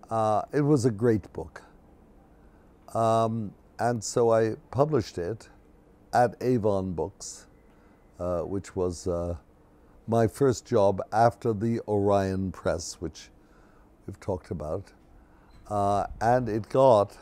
It was a great book. And so I published it at Avon Books, which was my first job after the Orion Press, which we've talked about. And it got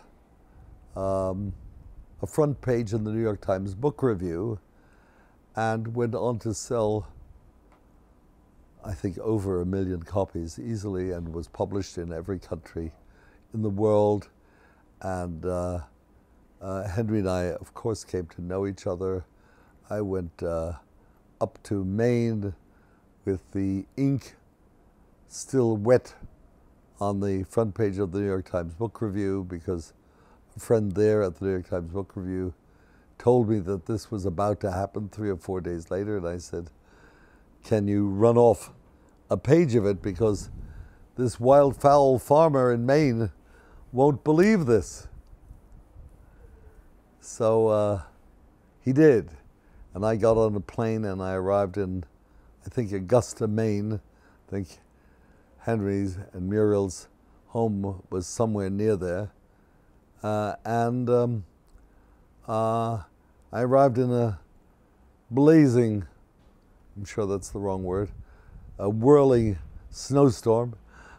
a front page in the New York Times Book Review and went on to sell, I think, over 1 million copies easily, and was published in every country in the world. And Henry and I, of course, came to know each other. I went up to Maine with the ink still wet on the front page of the New York Times Book Review, because a friend there at the New York Times Book Review told me that this was about to happen 3 or 4 days later, and I said, can you run off a page of it, because this wild fowl farmer in Maine won't believe this. So he did, and I got on a plane and I arrived in, I think, Augusta, Maine. I think Henry's and Muriel's home was somewhere near there. I arrived in a blazing, I'm sure that's the wrong word, a whirling snowstorm.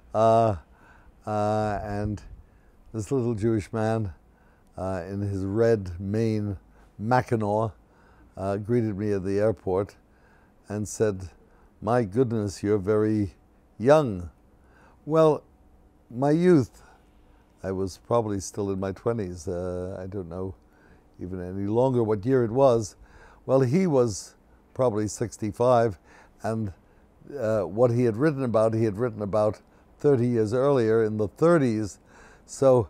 And this little Jewish man in his red Maine mackinaw greeted me at the airport and said, "My goodness, you're very young." Well, my youth, I was probably still in my 20s. I don't know even any longer what year it was. Well, he was probably 65, and what he had written about 30 years earlier in the 30s. So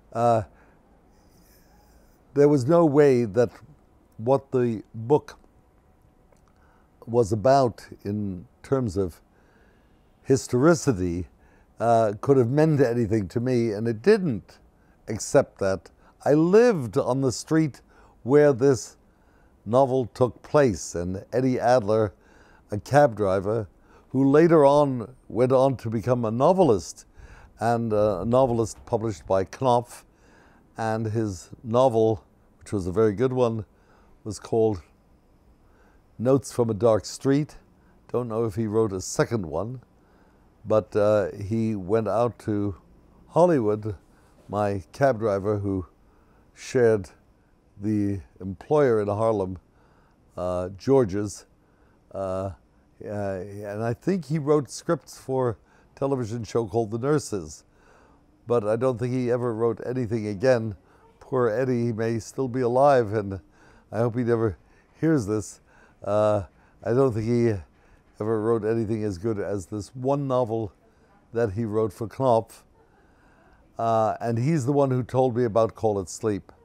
there was no way that what the book was about in terms of historicity could have meant anything to me, and it didn't, except that I lived on the street where this novel took place, and Eddie Adler, a cab driver, who later on went on to become a novelist, and a novelist published by Knopf, and his novel, which was a very good one, was called Notes from a Dark Street. Don't know if he wrote a second one, but he went out to Hollywood, my cab driver who shared the employer in Harlem, George's, and I think he wrote scripts for a television show called The Nurses, but I don't think he ever wrote anything again. Poor Eddie, he may still be alive, and I hope he never hears this. I don't think he ever wrote anything as good as this one novel that he wrote for Knopf, and he's the one who told me about Call It Sleep.